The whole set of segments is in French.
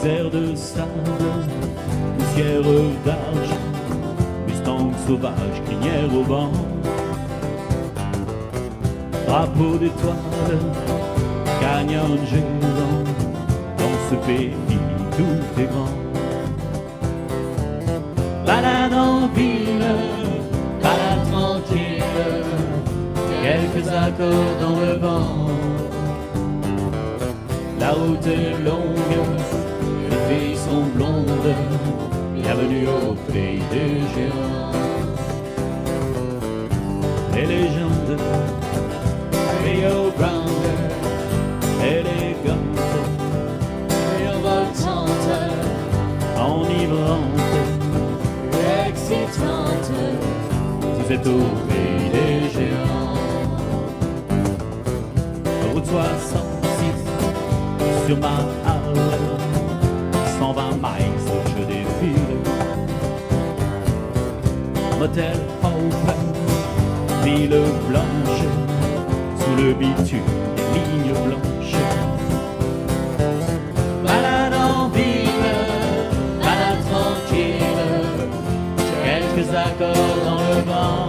des airs de sable, poussière d'argent, Mustang sauvage, crinière au vent, drapeau d'étoiles, canyon géant, dans ce pays tout est grand. Balade en ville, balade tranquille, quelques accords dans le vent. La route est longue, les filles sont blondes, bienvenue au pays des géants. Les légendes, Rio Grande, élégante, virevoltante, enivrante, excitante, vous êtes au pays des géants. Route 66, sur ma halle, 120 miles, je défile. Motel Hope, ville blanche, sous le bitume des lignes blanches. Balade en ville, balade tranquille, quelques accords dans le vent.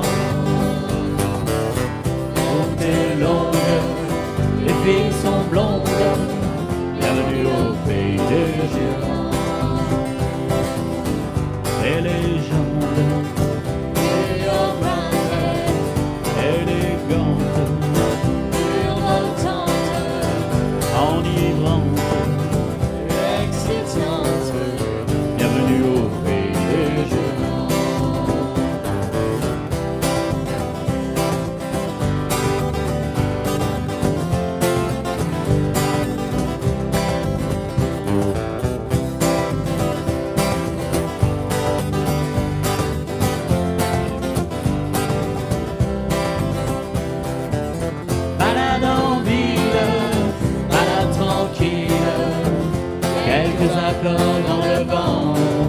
Route est longue, les filles sont blondes, bienvenue au pays des géants. Les légendes, Rio Grande, élégante, virevoltante, enivrante, excitante, bienvenue au pays des géants. Quelques accords dans le vent.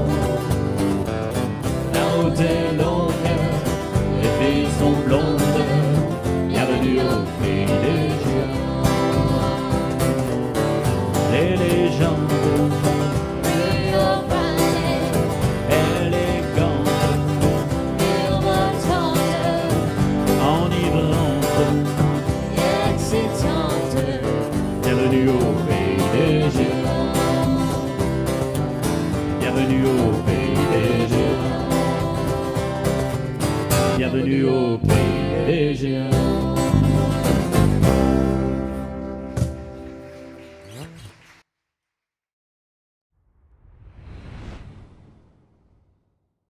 La route est longue, les filles sont blondes, bienvenue au pays des géants. Les légendes, Rio Grande, élégante, virevoltante, enivrante, excitante, bienvenue au pays des géants. Bienvenue au pays des géants. Bienvenue au pays des géants.